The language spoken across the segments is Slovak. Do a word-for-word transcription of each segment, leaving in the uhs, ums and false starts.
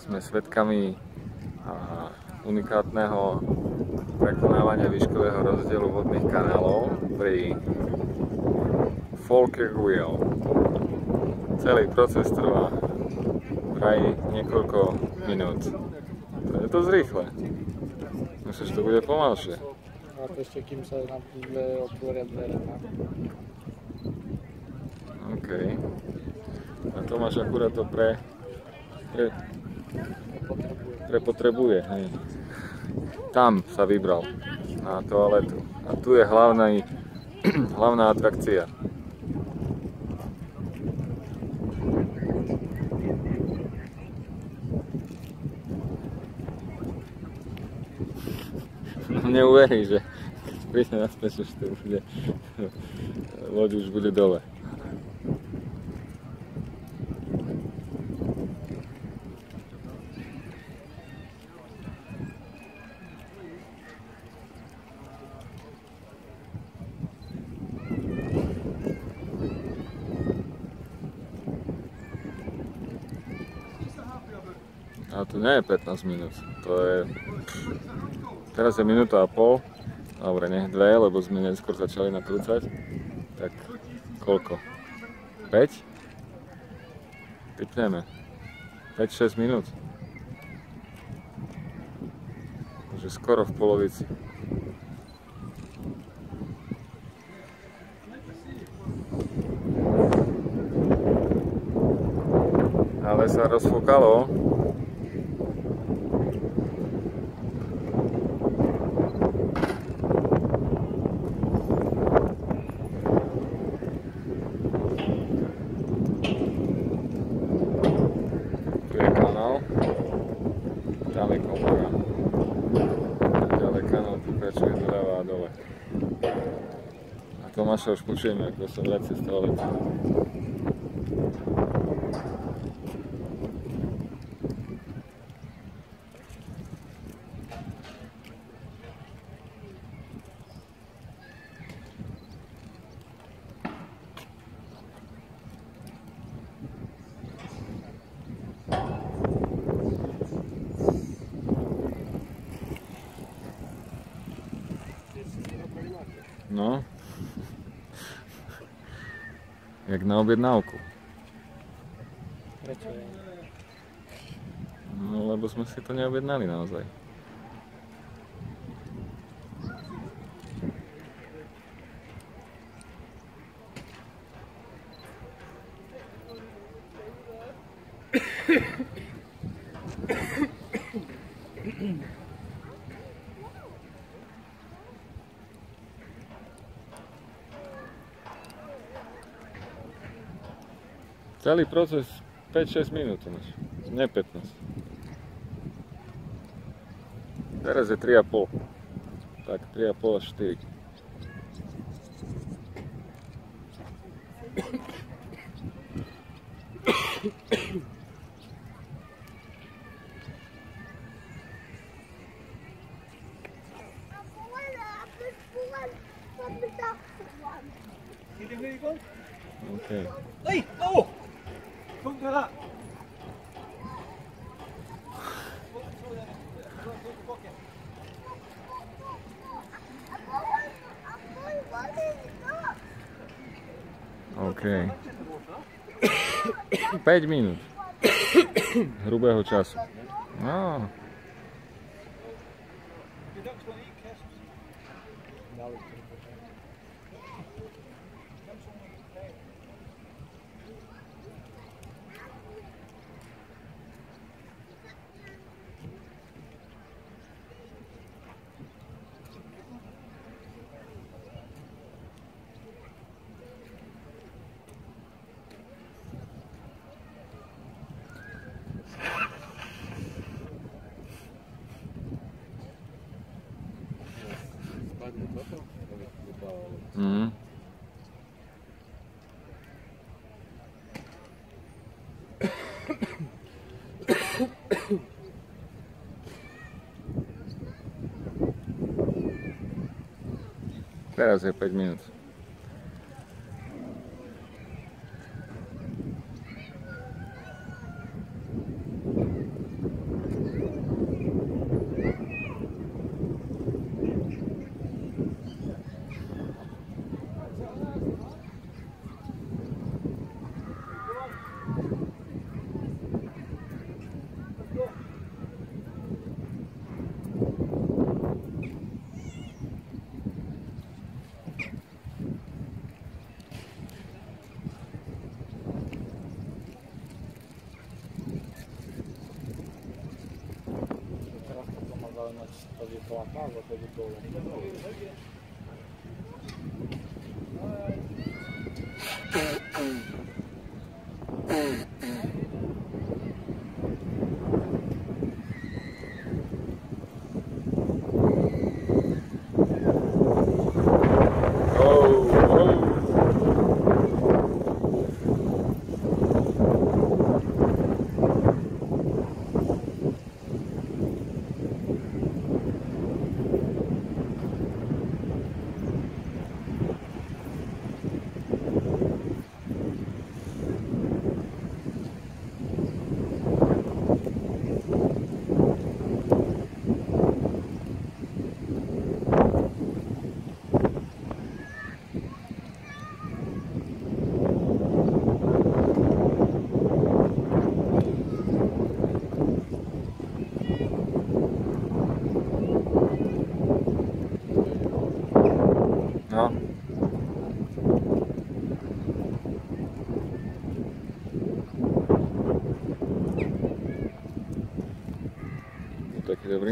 sme svedkami unikátneho prekonávania výškového rozdielu vodných kanálov pri Falkirk Wheel. Celý proces trvá vraj niekoľko minút. To je dosť rýchle. Myslím, že to bude pomalšie. A to ešte kým sa nám otvoria dvere. OK. A to máš akurát to pre... pre... prepotrebuje, hej. Tam sa vybral na toaletu. A tu je hlavná, hlavná atrakcia. Neuverí, že keď príde naspäť, že to už bude, loď už bude dole. Ale to nie je pätnásť minút, to je... Teraz je minúta a pol, dobre, nech dve, lebo sme neskôr začali nakrúcať. Tak koľko? päť? Typneme. päť šesť minút. Takže skoro v polovici. Ale sa rozfúkalo. Tam je komora. Ďalej kanál pokračuje doľava a dole. A Tomáša už počujeme, ako sa vracia z toalety. No, jak na objednávku. Prečo je? No, lebo sme si to neobjednali naozaj. Celý proces päť šesť minút, nie pätnásť. Teraz je tri a pol. Tak, tri a pol až štyri. Okay. Hey, no! Kom her! OK. päť minút hrubého času. No. Mhm. Teraz je päť minút. mať to vyplátá, alebo to by bolo. No. Taký dobrý.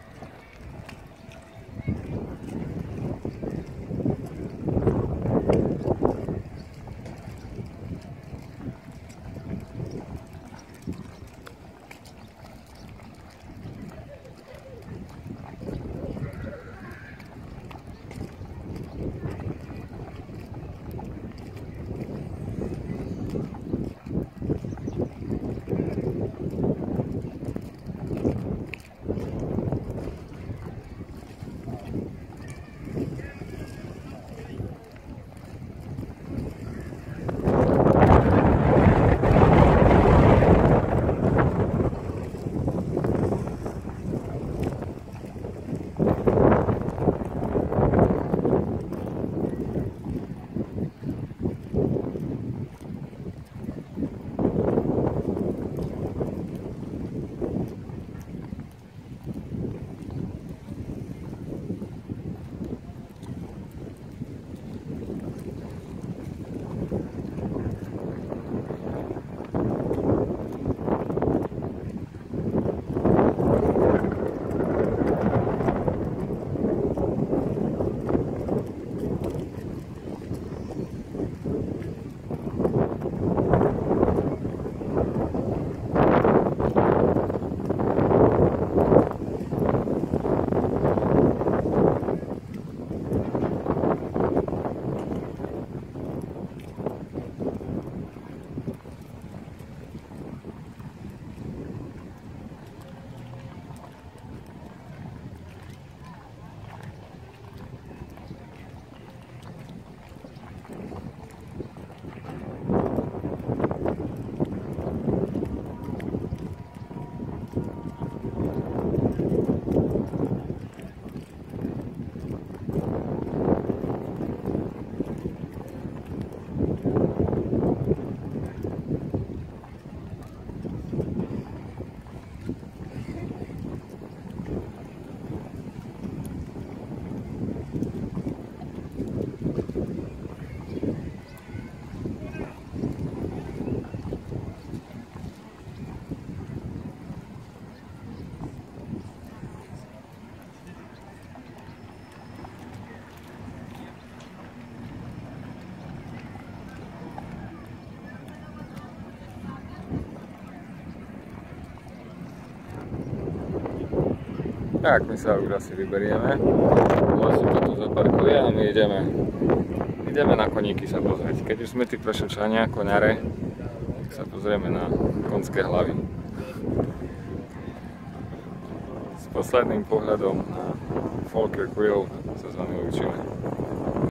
Tak, my sa už asi vyberieme. Vlastne to tu zaparkuje a my ideme, ideme na koníky sa pozrieť. Keď už sme tí prešočania, koňare, tak sa pozrieme na konské hlavy. S posledným pohľadom na Falkirk Wheel sa s vami učíme.